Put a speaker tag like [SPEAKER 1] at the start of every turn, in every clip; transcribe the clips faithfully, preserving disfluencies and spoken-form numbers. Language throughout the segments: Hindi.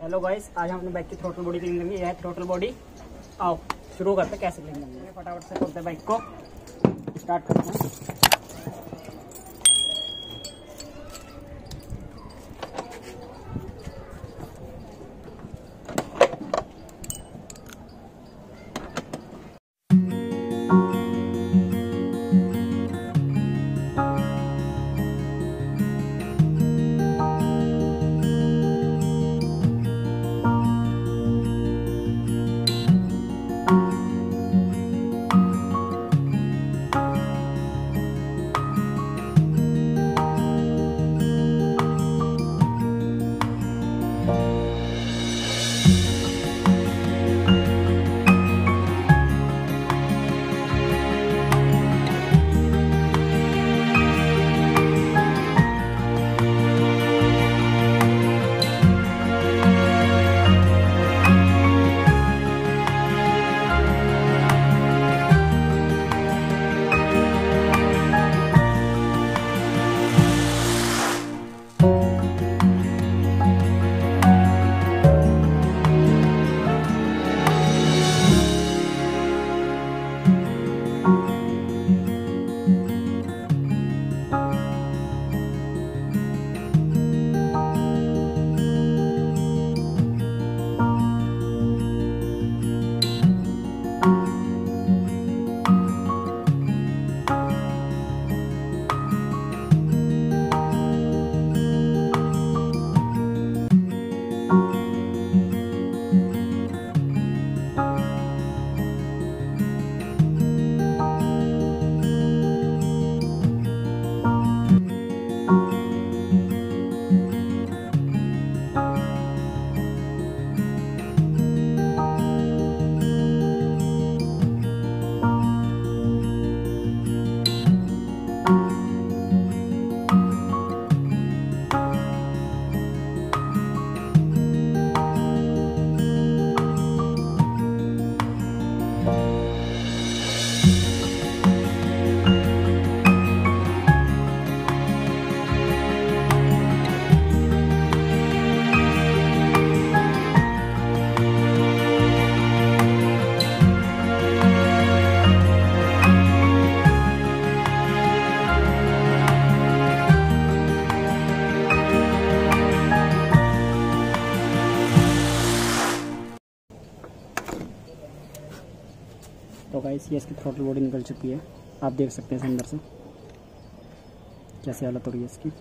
[SPEAKER 1] हेलो गाइस, आज हम अपने बाइक की थ्रोटल बॉडी क्लीन करेंगे। यह है थ्रोटल बॉडी। आओ शुरू करते हैं कैसे क्लीन करेंगे। फटाफट से खोलते हैं बाइक को, स्टार्ट करते हैं। तो गाइस, ये इसकी थ्रोटल बॉडी निकल चुकी है। आप देख सकते हैं अंदर से कैसी हालत हो रही है इसकी।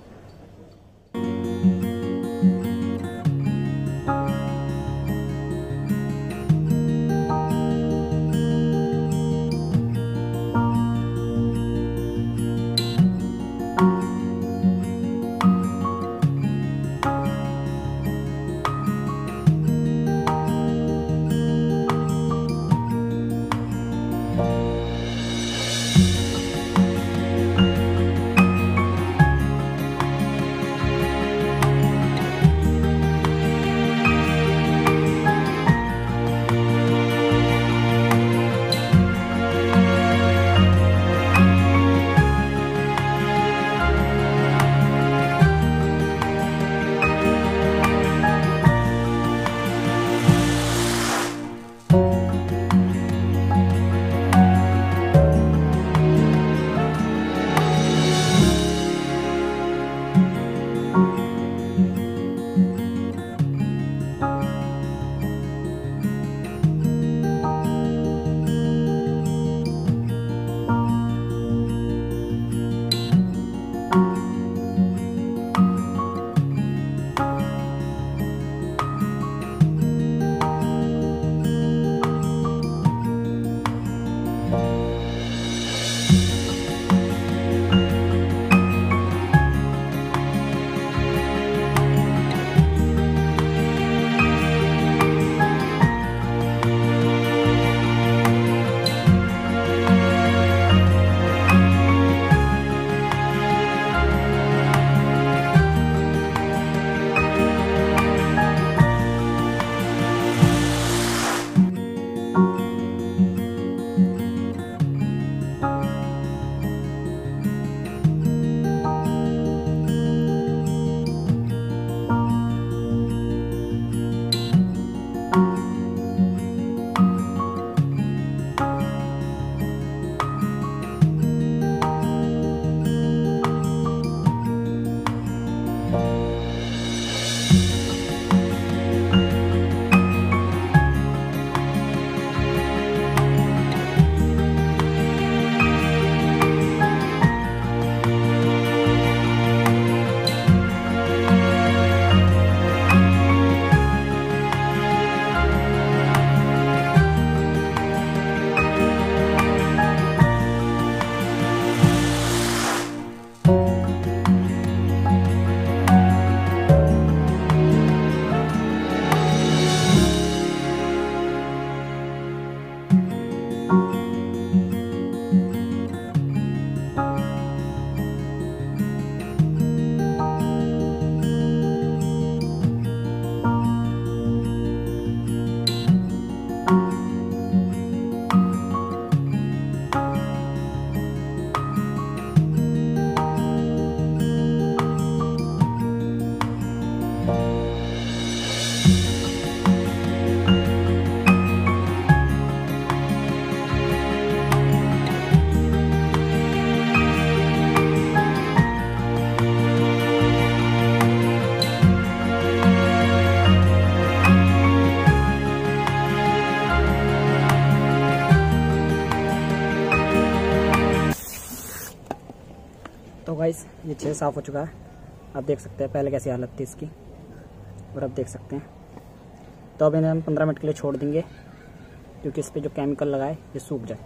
[SPEAKER 1] गाइस ये छः साफ़ हो चुका है, आप देख सकते हैं पहले कैसी हालत थी इसकी, और अब देख सकते हैं। तो अब इन्हें हम पंद्रह मिनट के लिए छोड़ देंगे क्योंकि इस पर जो केमिकल लगाए ये सूख जाए।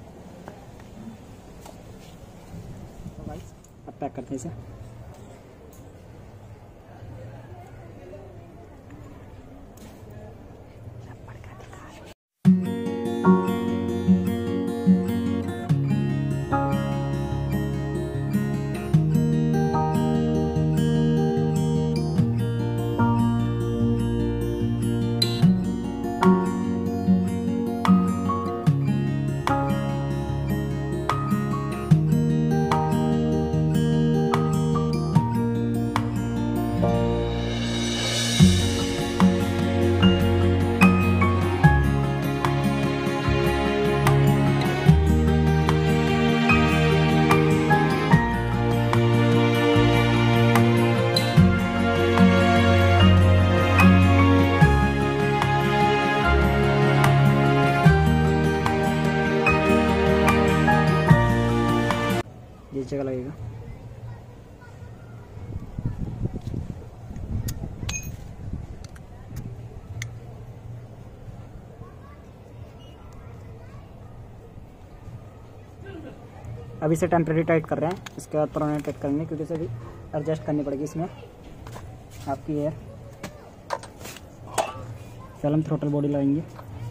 [SPEAKER 1] तो गाइस अब पैक करते हैं इसे। ये जगह लगेगा। अभी से टेम्परेरी टाइट कर रहे हैं, इसके बाद परमानेंट टाइट करेंगे क्योंकि इसे भी एडजस्ट करनी पड़ेगी इसमें आपकी एयर। फिर हम थ्रोटल बॉडी लगाएंगे।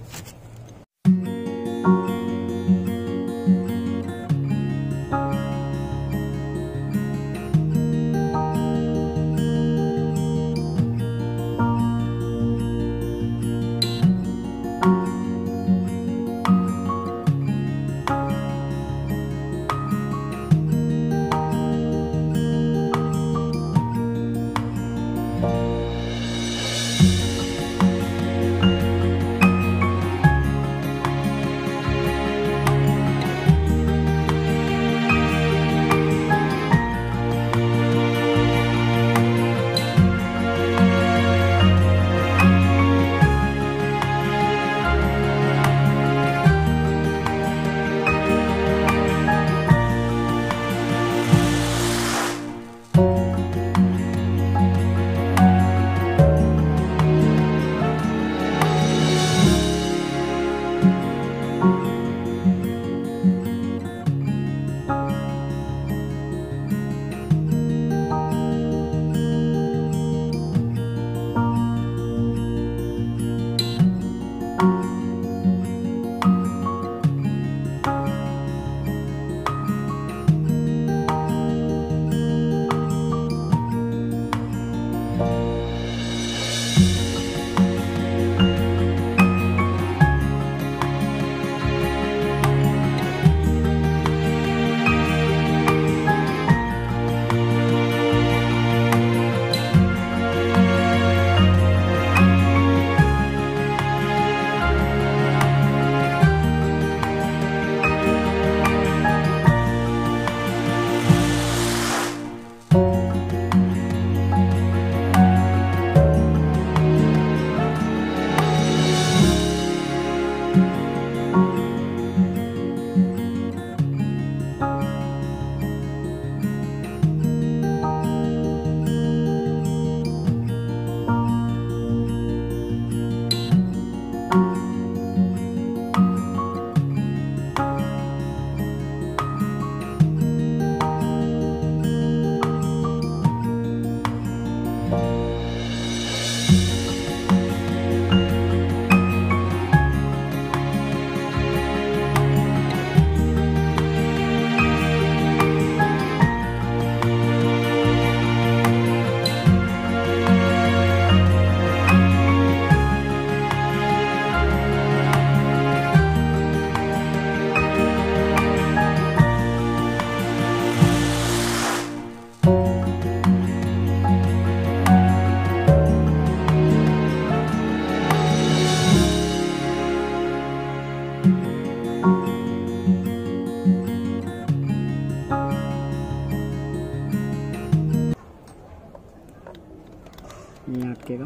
[SPEAKER 1] यहाँ अटकेगा,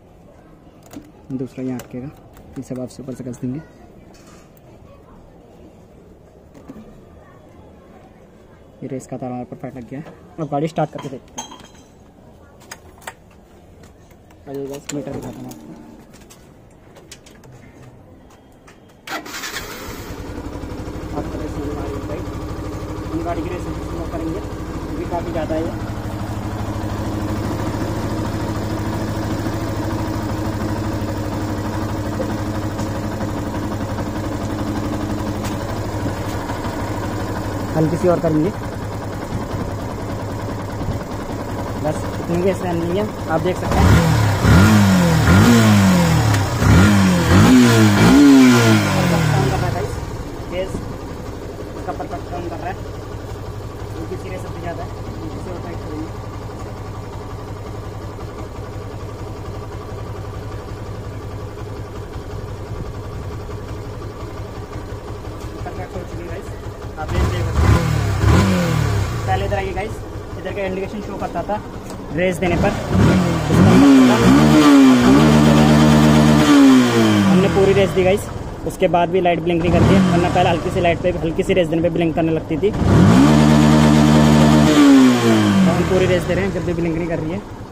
[SPEAKER 1] दूसरा यहाँ अटकेगा, ये सब आप से ऊपर से कस देंगे। ये रेस का तार हमारे परफेक्ट लग गया है। अब गाड़ी स्टार्ट करके देखते हैं। अरे बस मीटर दिखाता हूँ आपको। आपको रेस हमारी बाइक हम गाड़ी की रेस शुरू करेंगे क्योंकि काफ़ी ज़्यादा है। हल्की सी और करेंगे, बस इतनी गैस रहनी है। आप देख सकते हैं काम कर रहा है गाइस, गैस इसका परफेक्ट काम कर रहा है। उनकी सिरे सबसे ज़्यादा है, उनकी से और टाइट करेंगे। परफेक्ट हो चुकी है गाइस, आप देख सकते हैं। पहले इधर आइए गाइस, इधर का इंडिकेशन शो करता था रेस देने पर। हमने पूरी रेस दी गाइस, उसके बाद भी लाइट ब्लिंक नहीं करती है, वरना पहले हल्की सी लाइट पे हल्की सी रेस देने पे ब्लिंक करने लगती थी। तो हम पूरी रेस दे रहे हैं, जब भी ब्लिंक नहीं कर रही है।